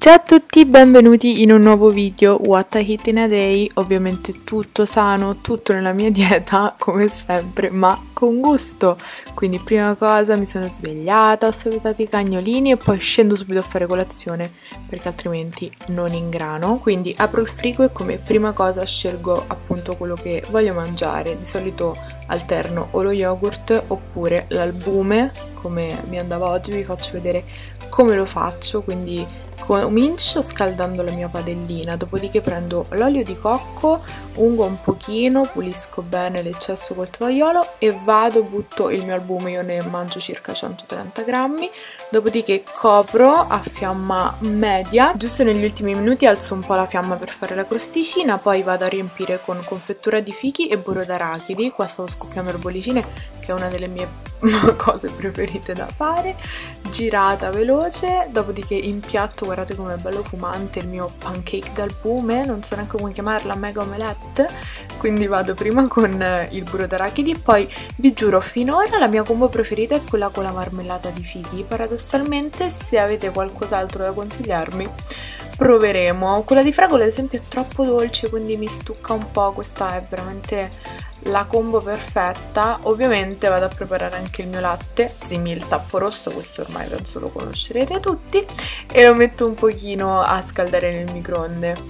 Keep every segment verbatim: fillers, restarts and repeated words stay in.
Ciao a tutti, benvenuti in un nuovo video What I Eat in a Day. Ovviamente tutto sano, tutto nella mia dieta come sempre, ma con gusto. Quindi prima cosa mi sono svegliata, ho salutato i cagnolini e poi scendo subito a fare colazione perché altrimenti non ingrano. Quindi apro il frigo e come prima cosa scelgo appunto quello che voglio mangiare. Di solito alterno o lo yogurt oppure l'albume, come mi andava oggi. Vi faccio vedere come lo faccio. Quindi comincio scaldando la mia padellina, dopodiché prendo l'olio di cocco, ungo un pochino, pulisco bene l'eccesso col tovagliolo e vado, butto il mio albume, io ne mangio circa centotrenta grammi, dopodiché copro a fiamma media, giusto negli ultimi minuti alzo un po' la fiamma per fare la crosticina, poi vado a riempire con confettura di fichi e burro d'arachidi. Qua stavo scoppiando le bollicine, che è una delle mie cose preferite da fare, girata veloce, dopodiché impiatto. Guardate com'è bello fumante il mio pancake d'albume, non so neanche come chiamarla, mega omelette. Quindi vado prima con il burro d'arachidi e poi vi giuro finora la mia combo preferita è quella con la marmellata di fichi. Paradossalmente, se avete qualcos'altro da consigliarmi proveremo. Quella di fragola ad esempio è troppo dolce, quindi mi stucca un po', questa è veramente la combo perfetta. Ovviamente vado a preparare anche il mio latte Simil Tappo Rosso, questo ormai penso lo conoscerete tutti, e lo metto un pochino a scaldare nel microonde.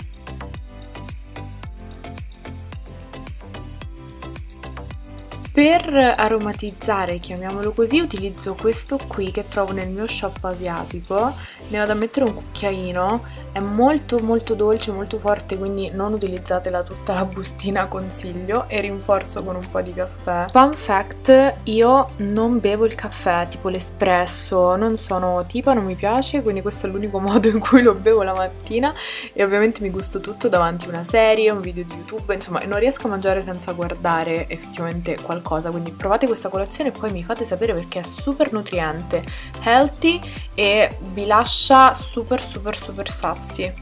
Per aromatizzare, chiamiamolo così, utilizzo questo qui che trovo nel mio shop asiatico, ne vado a mettere un cucchiaino, è molto molto dolce, molto forte, quindi non utilizzatela tutta la bustina, consiglio, e rinforzo con un po' di caffè. Fun fact, io non bevo il caffè, tipo l'espresso, non sono tipa, non mi piace, quindi questo è l'unico modo in cui lo bevo la mattina e ovviamente mi gusto tutto davanti a una serie, un video di YouTube, insomma non riesco a mangiare senza guardare effettivamente qualcosa. Cosa, quindi provate questa colazione e poi mi fate sapere perché è super nutriente, healthy e vi lascia super super super sazi.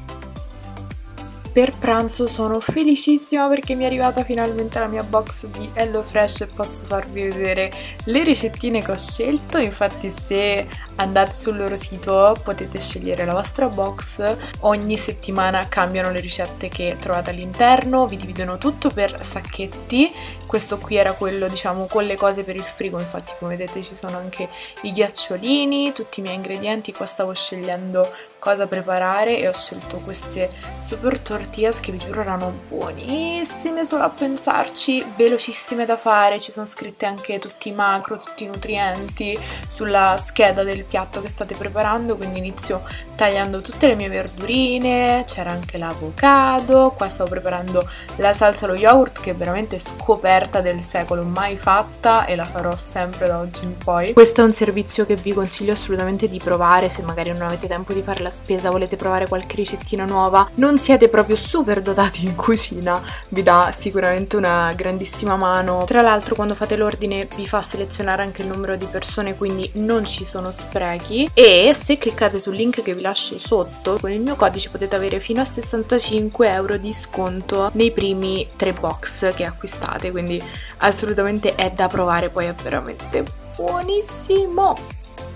Per pranzo sono felicissima perché mi è arrivata finalmente la mia box di HelloFresh e posso farvi vedere le ricettine che ho scelto. Infatti se andate sul loro sito potete scegliere la vostra box, ogni settimana cambiano le ricette che trovate all'interno, vi dividono tutto per sacchetti. Questo qui era quello diciamo con le cose per il frigo, infatti come vedete ci sono anche i ghiacciolini, tutti i miei ingredienti. Qua stavo scegliendo cosa preparare e ho scelto queste super tortillas che vi giuro erano buonissime solo a pensarci, velocissime da fare, ci sono scritte anche tutti i macro, tutti i nutrienti sulla scheda del piatto che state preparando. Quindi inizio tagliando tutte le mie verdurine, c'era anche l'avocado, qua stavo preparando la salsa allo yogurt che è veramente scoperta del secolo, mai fatta e la farò sempre da oggi in poi. Questo è un servizio che vi consiglio assolutamente di provare se magari non avete tempo di fare la spesa, volete provare qualche ricettina nuova, non siete proprio super dotati in cucina, vi dà sicuramente una grandissima mano. Tra l'altro quando fate l'ordine vi fa selezionare anche il numero di persone, quindi non ci sono sprechi, e se cliccate sul link che vi lascio sotto con il mio codice potete avere fino a sessantacinque euro di sconto nei primi tre box che acquistate, quindi assolutamente è da provare, poi è veramente buonissimo.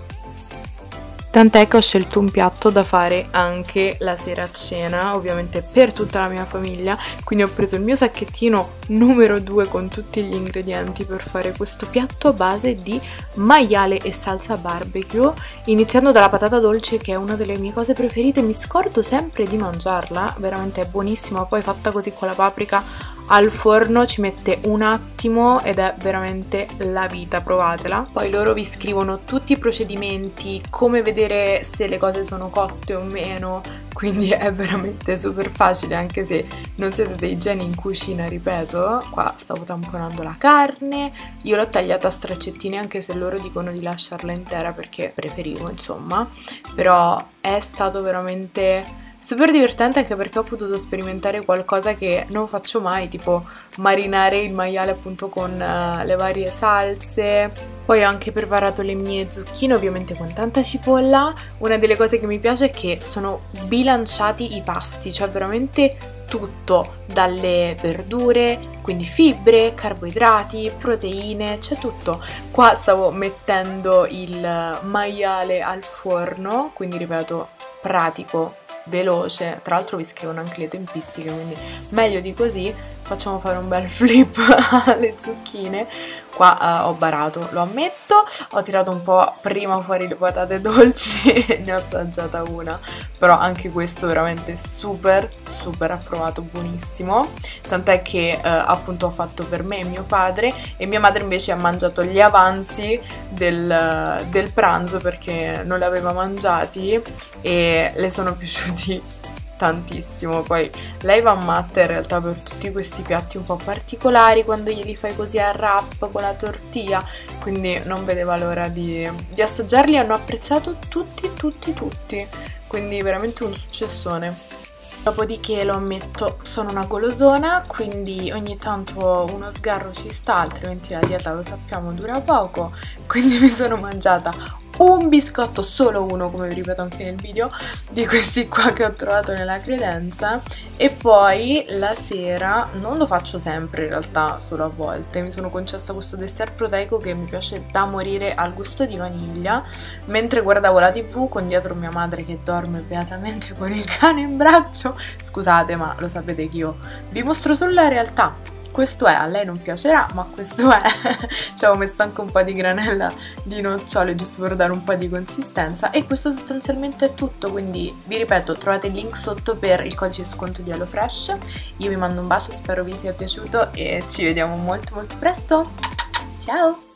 Tant'è che ho scelto un piatto da fare anche la sera a cena, ovviamente per tutta la mia famiglia, quindi ho preso il mio sacchettino numero due con tutti gli ingredienti per fare questo piatto a base di maiale e salsa barbecue, iniziando dalla patata dolce che è una delle mie cose preferite, mi scordo sempre di mangiarla, veramente è buonissima, poi fatta così con la paprika al forno ci mette un attimo ed è veramente la vita, provatela. Poi loro vi scrivono tutti i procedimenti, come vedere se le cose sono cotte o meno, quindi è veramente super facile anche se non siete dei geni in cucina, ripeto. Qua stavo tamponando la carne, io l'ho tagliata a straccettini anche se loro dicono di lasciarla intera perché preferivo, insomma, però è stato veramente super divertente anche perché ho potuto sperimentare qualcosa che non faccio mai, tipo marinare il maiale appunto con uh, le varie salse. Poi ho anche preparato le mie zucchine, ovviamente con tanta cipolla. Una delle cose che mi piace è che sono bilanciati i pasti, cioè veramente tutto, dalle verdure, quindi fibre, carboidrati, proteine, c'è tutto. Qua stavo mettendo il maiale al forno, quindi ripeto, pratico, veloce. Tra l'altro vi scrivono anche le tempistiche, quindi meglio di così. Facciamo fare un bel flip alle zucchine. Qua uh, ho barato, lo ammetto, ho tirato un po' prima fuori le patate dolci e ne ho assaggiata una, però anche questo veramente super super approvato, buonissimo, tant'è che uh, appunto ho fatto per me e mio padre, e mia madre invece ha mangiato gli avanzi del, del pranzo perché non li aveva mangiati e le sono piaciuti tantissimo. Poi lei va matta in realtà per tutti questi piatti un po' particolari quando glieli fai così a wrap con la tortilla, quindi non vedeva l'ora di, di assaggiarli. Hanno apprezzato tutti tutti tutti, quindi veramente un successone. Dopodiché lo ammetto, sono una golosona, quindi ogni tanto uno sgarro ci sta, altrimenti la dieta, lo sappiamo, dura poco, quindi mi sono mangiata un biscotto, solo uno, come vi ripeto anche nel video, di questi qua che ho trovato nella credenza, e poi la sera, non lo faccio sempre in realtà, solo a volte, mi sono concessa questo dessert proteico che mi piace da morire, al gusto di vaniglia, mentre guardavo la tv con dietro mia madre che dorme beatamente con il cane in braccio. Scusate, ma lo sapete che io vi mostro solo la realtà. Questo è, a lei non piacerà, ma questo è. Ci avevo messo anche un po' di granella di nocciole giusto per dare un po' di consistenza, e questo sostanzialmente è tutto. Quindi vi ripeto, trovate il link sotto per il codice sconto di HelloFresh. Io vi mando un bacio, spero vi sia piaciuto e ci vediamo molto molto presto. Ciao!